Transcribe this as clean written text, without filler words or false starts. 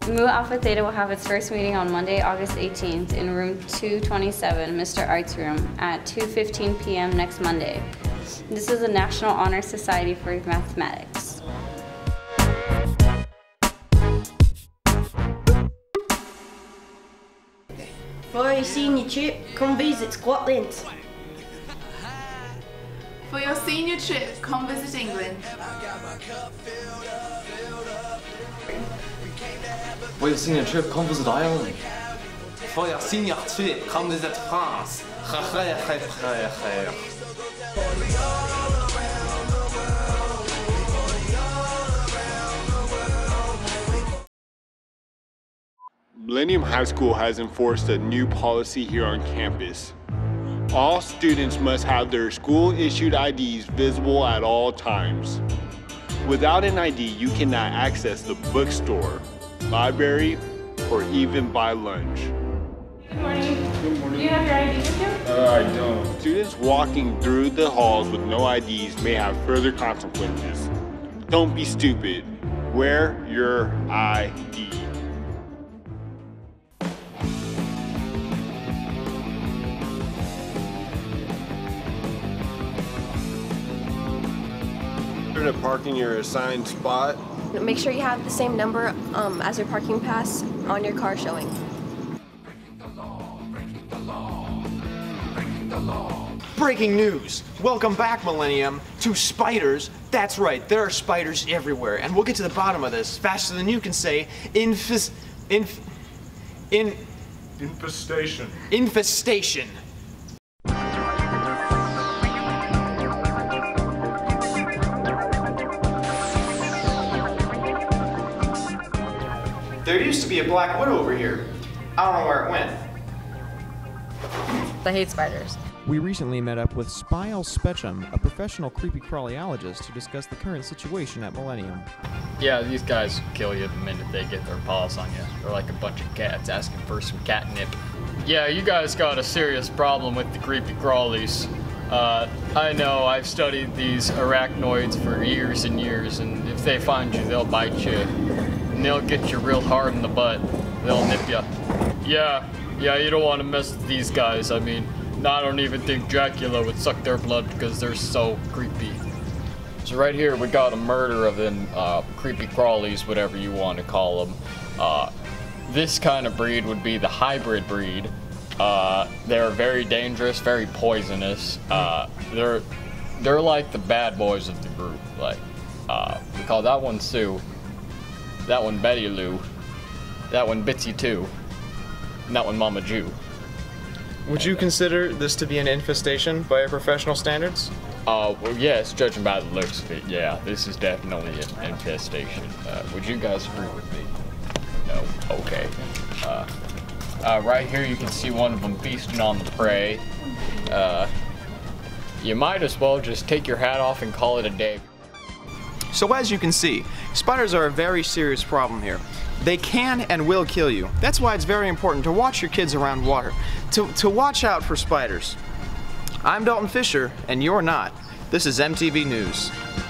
Mu Alpha Theta will have its first meeting on Monday, August 18th in room 227, Mr. Arts Room, at 2:15 p.m. next Monday. This is the National Honor Society for Mathematics. For your senior trip, come visit Scotland. For your senior trip, come visit England. For your senior trip, come visit Ireland. For your senior trip, come visit France. Millennium High School has enforced a new policy here on campus. All students must have their school-issued IDs visible at all times. Without an ID, you cannot access the bookstore, library, or even buy lunch. Good morning. Good morning. Do you have your ID with you? I don't. Students walking through the halls with no IDs may have further consequences. Don't be stupid. Wear your ID. To park in your assigned spot. Make sure you have the same number as your parking pass on your car showing. Breaking news! Welcome back, Millennium, to spiders. That's right, there are spiders everywhere, and we'll get to the bottom of this faster than you can say. Infestation. Infestation. There used to be a black widow over here. I don't know where it went. I hate spiders. We recently met up with Spyle Spetchum, a professional creepy-crawlyologist, to discuss the current situation at Millennium. Yeah, these guys kill you the minute they get their paws on you. They're like a bunch of cats asking for some catnip. Yeah, you guys got a serious problem with the creepy crawlies. I know, I've studied these arachnoids for years and years, and if they find you, they'll bite you. And they'll get you real hard in the butt. They'll nip you. Yeah, you don't want to mess with these guys. I mean, I don't even think Dracula would suck their blood because they're so creepy. So right here we got a murder of them creepy crawlies, whatever you want to call them. This kind of breed would be the hybrid breed. They're very dangerous, very poisonous. They're like the bad boys of the group. Like we call that one Sue, that one Betty Lou, that one Bitsy 2, and that one Mama Jew. Would you consider this to be an infestation by your professional standards? Well, yes, judging by the looks of it, yeah, this is definitely an infestation. Would you guys agree with me? No? Okay. Right here you can see one of them feasting on the prey. You might as well just take your hat off and call it a day. So as you can see, spiders are a very serious problem here. They can and will kill you. That's why it's very important to watch your kids around water, to watch out for spiders. I'm Dalton Fisher, and you're not. This is MTV News.